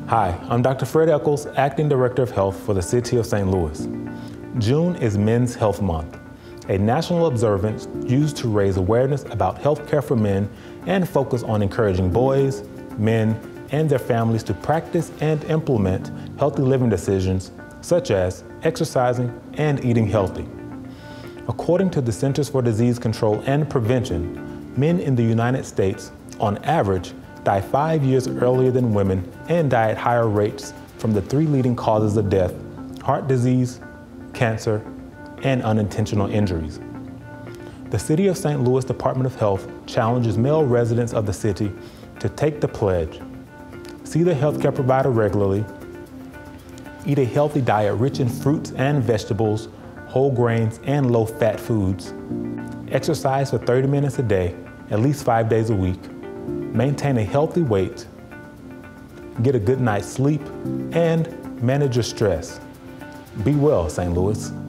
Hi, I'm Dr. Fredrick Echols, Acting Director of Health for the City of St. Louis. June is Men's Health Month, a national observance used to raise awareness about health care for men and focus on encouraging boys, men, and their families to practice and implement healthy living decisions such as exercising and eating healthy. According to the Centers for Disease Control and Prevention, men in the United States, on average, die 5 years earlier than women and die at higher rates from the 3 leading causes of death: heart disease, cancer, and unintentional injuries. The City of St. Louis Department of Health challenges male residents of the city to take the pledge, see their healthcare provider regularly, eat a healthy diet rich in fruits and vegetables, whole grains, and low-fat foods, exercise for 30 minutes a day, at least 5 days a week, maintain a healthy weight, get a good night's sleep, and manage your stress. Be well, St. Louis.